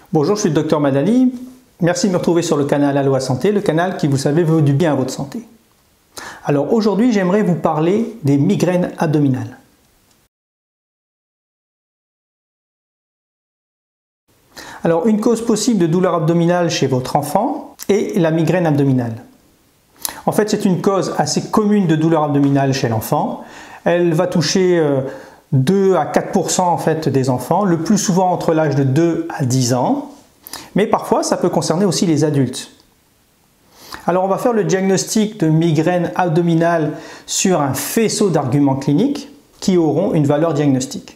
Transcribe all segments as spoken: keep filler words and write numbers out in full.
Bonjour, je suis le docteur Madani. Merci de me retrouver sur le canal Aloha Santé, le canal qui, vous savez, veut du bien à votre santé. Alors aujourd'hui, j'aimerais vous parler des migraines abdominales. Alors, une cause possible de douleur abdominale chez votre enfant est la migraine abdominale. En fait, c'est une cause assez commune de douleur abdominale chez l'enfant. Elle va toucher euh, deux à quatre pour cent en fait, des enfants, le plus souvent entre l'âge de deux à dix ans, mais parfois ça peut concerner aussi les adultes. Alors on va faire le diagnostic de migraine abdominale sur un faisceau d'arguments cliniques qui auront une valeur diagnostique.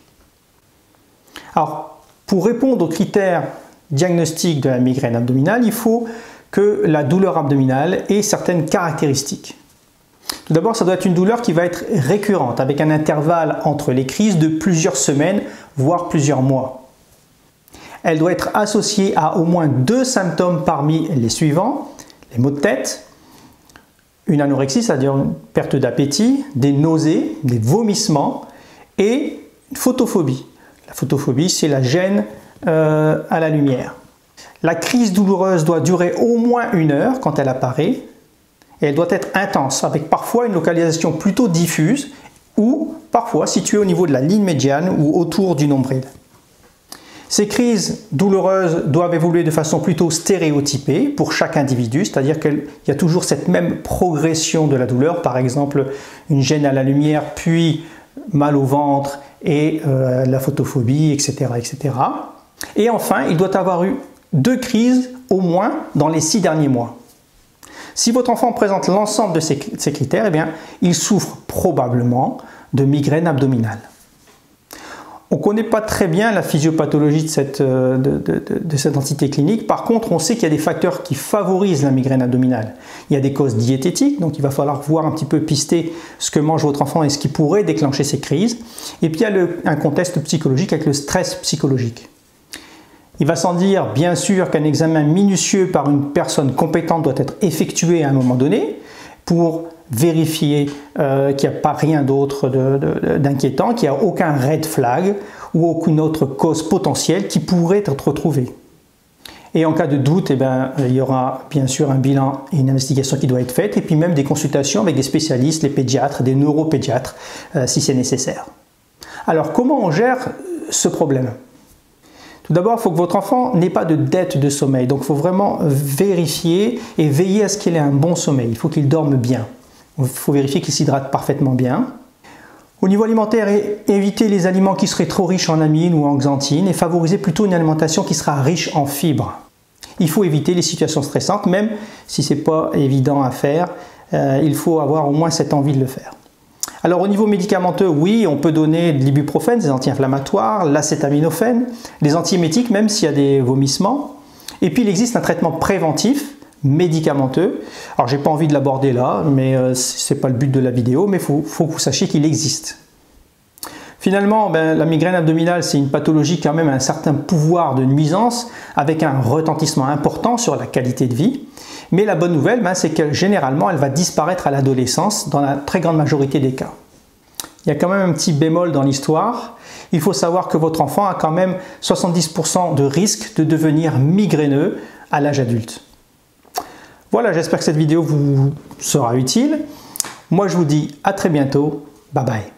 Alors pour répondre aux critères diagnostiques de la migraine abdominale, il faut que la douleur abdominale ait certaines caractéristiques. Tout d'abord, ça doit être une douleur qui va être récurrente, avec un intervalle entre les crises de plusieurs semaines, voire plusieurs mois. Elle doit être associée à au moins deux symptômes parmi les suivants: les maux de tête, une anorexie, c'est-à-dire une perte d'appétit, des nausées, des vomissements et une photophobie. La photophobie, c'est la gêne euh, à la lumière. La crise douloureuse doit durer au moins une heure quand elle apparaît. Et elle doit être intense, avec parfois une localisation plutôt diffuse ou parfois située au niveau de la ligne médiane ou autour du nombril. Ces crises douloureuses doivent évoluer de façon plutôt stéréotypée pour chaque individu, c'est-à-dire qu'il y a toujours cette même progression de la douleur, par exemple une gêne à la lumière, puis mal au ventre et euh, la photophobie, et cetera, et cetera. Et enfin, il doit avoir eu deux crises au moins dans les six derniers mois. Si votre enfant présente l'ensemble de ces, de ces critères, eh bien, il souffre probablement de migraine abdominale. On ne connaît pas très bien la physiopathologie de cette, de, de, de, de cette entité clinique. Par contre, on sait qu'il y a des facteurs qui favorisent la migraine abdominale. Il y a des causes diététiques, donc il va falloir voir un petit peu pister ce que mange votre enfant et ce qui pourrait déclencher ces crises. Et puis il y a le, un contexte psychologique avec le stress psychologique. Il va sans dire, bien sûr, qu'un examen minutieux par une personne compétente doit être effectué à un moment donné pour vérifier euh, qu'il n'y a pas rien d'autre d'inquiétant, qu'il n'y a aucun red flag ou aucune autre cause potentielle qui pourrait être retrouvée. Et en cas de doute, eh bien, il y aura bien sûr un bilan et une investigation qui doit être faite, et puis même des consultations avec des spécialistes, les pédiatres, des neuropédiatres, euh, si c'est nécessaire. Alors, comment on gère ce problème ? Tout d'abord, il faut que votre enfant n'ait pas de dette de sommeil. Donc, il faut vraiment vérifier et veiller à ce qu'il ait un bon sommeil. Il faut qu'il dorme bien. Il faut vérifier qu'il s'hydrate parfaitement bien. Au niveau alimentaire, éviter les aliments qui seraient trop riches en amines ou en xanthine et favoriser plutôt une alimentation qui sera riche en fibres. Il faut éviter les situations stressantes, même si ce n'est pas évident à faire. Euh, il faut avoir au moins cette envie de le faire. Alors au niveau médicamenteux, oui, on peut donner de l'ibuprofène, des anti-inflammatoires, l'acétaminophène, des antiémétiques même s'il y a des vomissements. Et puis il existe un traitement préventif médicamenteux. Alors j'ai pas envie de l'aborder là, mais euh, c'est pas le but de la vidéo, mais il faut, faut que vous sachiez qu'il existe. Finalement, ben, la migraine abdominale, c'est une pathologie qui a quand même un certain pouvoir de nuisance avec un retentissement important sur la qualité de vie. Mais la bonne nouvelle, ben, c'est que généralement, elle va disparaître à l'adolescence dans la très grande majorité des cas. Il y a quand même un petit bémol dans l'histoire. Il faut savoir que votre enfant a quand même soixante-dix pour cent de risque de devenir migraineux à l'âge adulte. Voilà, j'espère que cette vidéo vous sera utile. Moi, je vous dis à très bientôt. Bye bye.